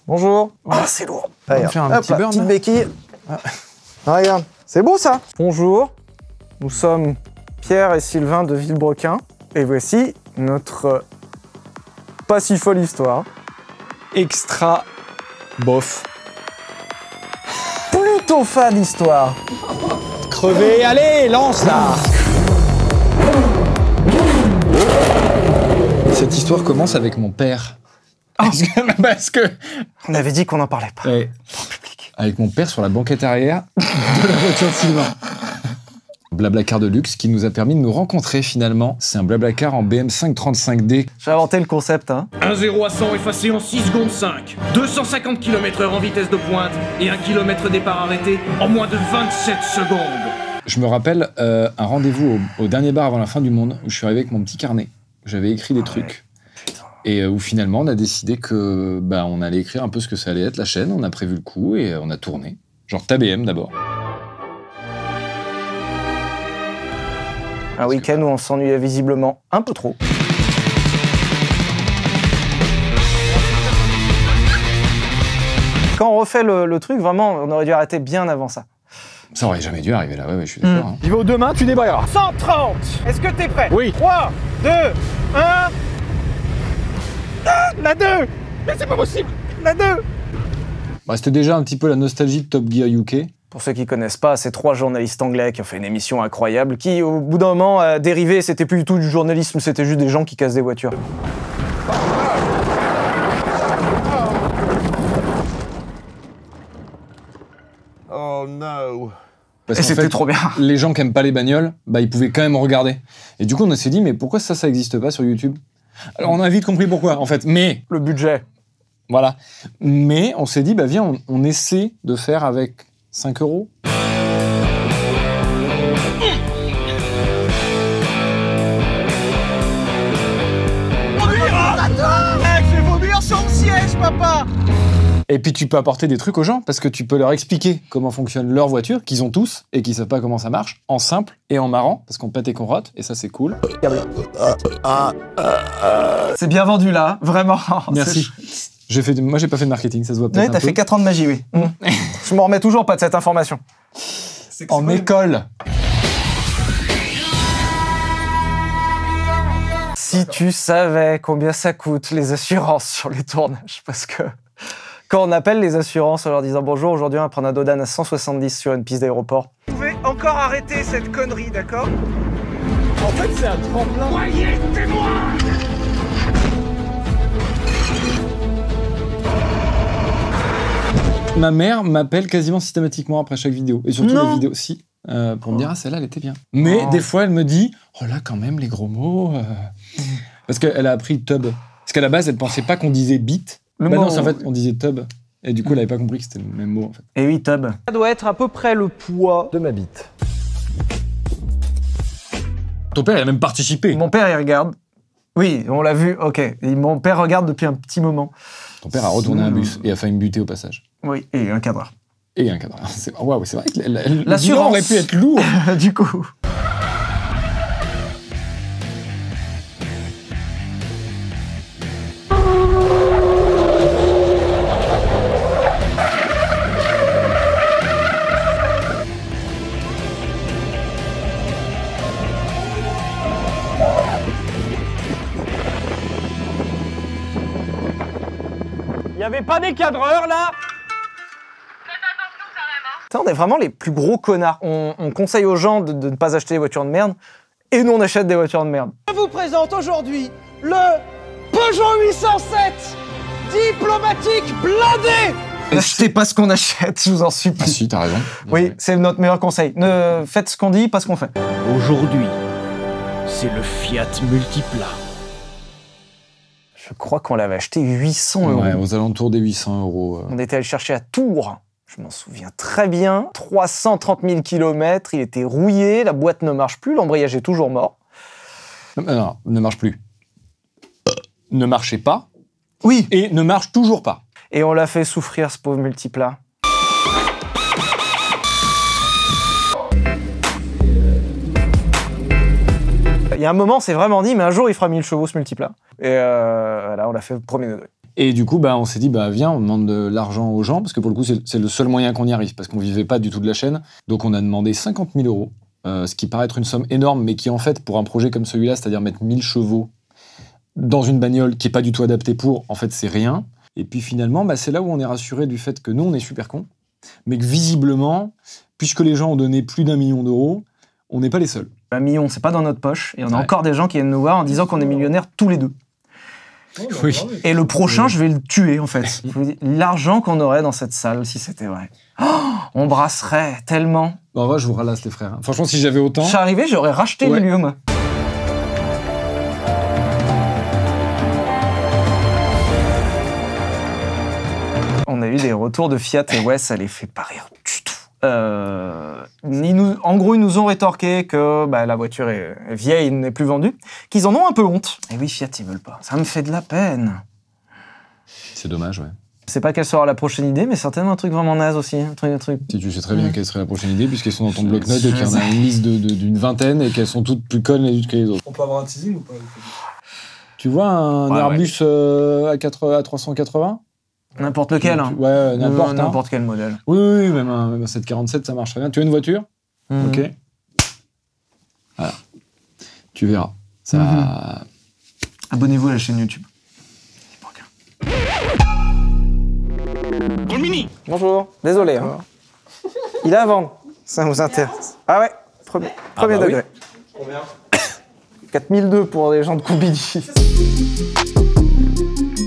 Bonjour. Ah, c'est lourd. On va faire un petit burn. Petite béquille. Ah. Regarde, c'est beau ça. Bonjour, nous sommes Pierre et Sylvain de Villebrequin et voici notre pas si folle histoire. Extra bof. Plutôt fan histoire. Crevé, allez, lance là. Cette histoire commence avec mon père. Parce que... On avait dit qu'on n'en parlait pas. Ouais. Avec mon père sur la banquette arrière de la voiture de Sylvain. Blablacar de luxe qui nous a permis de nous rencontrer finalement. C'est un Blablacar en BM 535D. J'ai inventé le concept, hein. 1 0 à 100 effacé en 6 secondes 5. 250 km/h en vitesse de pointe et 1 km départ arrêté en moins de 27 secondes. Je me rappelle un rendez-vous au dernier bar avant la fin du monde où je suis arrivé avec mon petit carnet. J'avais écrit des trucs. Et où finalement on a décidé que on allait écrire un peu ce que ça allait être la chaîne. On a prévu le coup et on a tourné. Genre TABM d'abord. Un week-end où on s'ennuyait visiblement un peu trop. Quand on refait le truc, vraiment, on aurait dû arrêter bien avant ça. Ça aurait jamais dû arriver là, ouais, je suis d'accord. Hein. Il va aux deux mains, tu débrayeras. 130. Est-ce que t'es prêt? Oui. 3, 2, 1... La 2. Mais c'est pas possible. La 2. C'était déjà un petit peu la nostalgie de Top Gear UK. Pour ceux qui connaissent pas, c'est 3 journalistes anglais qui ont fait une émission incroyable qui, au bout d'un moment, a dérivé. C'était plus du tout du journalisme, c'était juste des gens qui cassent des voitures. Oh no. Parce Et qu'en c'était fait, trop bien. Les gens qui aiment pas les bagnoles, ils pouvaient quand même regarder. Et du coup, on s'est dit, mais pourquoi ça existe pas sur YouTube? Alors, on a vite compris pourquoi, en fait. Mais, Le budget. voilà. Mais on s'est dit, viens, on essaie de faire avec 5 €. Je vais vomir sur le siège, papa. Et puis, tu peux apporter des trucs aux gens, parce que tu peux leur expliquer comment fonctionne leur voiture, qu'ils ont tous, et qu'ils savent pas comment ça marche, en simple et en marrant, parce qu'on pète et qu'on rote, et ça, c'est cool. C'est bien vendu là, vraiment. Merci. Moi, j'ai pas fait de marketing, ça se voit peut-être Ouais, un t'as peu. fait 4 ans de magie, oui. Je m'en remets toujours pas de cette information. En école. Si tu savais combien ça coûte les assurances sur les tournages, parce que quand on appelle les assurances en leur disant bonjour, aujourd'hui on va prendre un Dodan à 170 sur une piste d'aéroport. Vous pouvez encore arrêter cette connerie, d'accord? En fait, c'est un tremplin. Ma mère m'appelle quasiment systématiquement après chaque vidéo. Et surtout Non. les vidéos, si, pour me dire, ah, celle-là, elle était bien. Mais des fois, elle me dit, oh là, quand même, les gros mots. Parce qu'elle a appris tub. Parce qu'à la base, elle pensait pas qu'on disait bit. Non, c'est en fait, on disait tub. Et du coup, elle avait pas compris que c'était le même mot, en fait. Et oui, Tub. Ça doit être à peu près le poids de ma bite. Ton père, il a même participé. Mon père, il regarde. Oui, on l'a vu, ok. Et mon père regarde depuis un petit moment. Ton père a retourné un bus et a failli me buter au passage. Oui, et un cadre. Et un cadre. Waouh, c'est vrai que le L'assurance bilan aurait pu être lourd. Du coup. Il y avait pas des cadreurs là? On est vraiment les plus gros connards. On conseille aux gens de ne pas acheter des voitures de merde, et nous on achète des voitures de merde. Je vous présente aujourd'hui le Peugeot 807 diplomatique blindé. N'achetez pas ce qu'on achète, je vous en Ah supplie. si, t'as raison. Oui, c'est notre meilleur conseil. Ne faites ce qu'on dit, pas ce qu'on fait. Aujourd'hui, c'est le Fiat Multipla. Je crois qu'on l'avait acheté 800 €. Ouais, aux alentours des 800 €. On était allé le chercher à Tours. Je m'en souviens très bien. 330 000 km, il était rouillé, la boîte ne marche plus, l'embrayage est toujours mort. Non, ne marche plus. Ne marchait pas. Oui. Et ne marche toujours pas. Et on l'a fait souffrir, ce pauvre Multipla. Il y a un moment, on s'est vraiment dit, mais un jour, il fera 1000 chevaux, ce Multipla. Et voilà, on l'a fait au premier degré. Et du coup, on s'est dit, viens, on demande de l'argent aux gens, parce que pour le coup, c'est le seul moyen qu'on y arrive, parce qu'on vivait pas du tout de la chaîne. Donc on a demandé 50 000 euros, ce qui paraît être une somme énorme, mais qui en fait, pour un projet comme celui-là, c'est-à-dire mettre 1000 chevaux dans une bagnole qui est pas du tout adaptée pour, en fait, c'est rien. Et puis finalement, c'est là où on est rassuré du fait que nous, on est super cons, mais que visiblement, puisque les gens ont donné plus d'1 million d'euros, on n'est pas les seuls. 1 million, c'est pas dans notre poche, et on a encore des gens qui viennent nous voir en disant qu'on est millionnaires tous les deux. Oui. Et le prochain, je vais le tuer, en fait. L'argent qu'on aurait dans cette salle, si c'était vrai. On brasserait tellement. En vrai, je vous ralasse, les frères. Franchement, si j'avais autant... Je suis arrivé, j'aurais racheté les lieux, moi. On a eu des retours de Fiat et ouais, ça les fait pas rire du tout. En gros, ils nous ont rétorqué que la voiture est vieille, n'est plus vendue, qu'ils en ont un peu honte. Et oui, Fiat, ils veulent pas. Ça me fait de la peine. C'est dommage, ouais. C'est pas quelle sera la prochaine idée, mais certainement un truc vraiment naze aussi. Un truc. Si tu sais très bien quelle serait la prochaine idée, puisqu'elles sont dans ton bloc-notes et qu'il y en a une liste d'une vingtaine et qu'elles sont toutes plus connes les unes que les autres. On peut avoir un teasing ou pas? Tu vois un Airbus à 380? N'importe lequel. Ouais, n'importe. N'importe quel modèle. Oui, même un 747, ça marche très bien. Tu veux une voiture? Ok. Voilà. Tu verras. Ça... Abonnez-vous à la chaîne YouTube. Mini. Bonjour. Désolé. Il est à vendre. Ça vous intéresse? Ah ouais. Premier degré. Combien? 4002 pour les gens de Coubidi.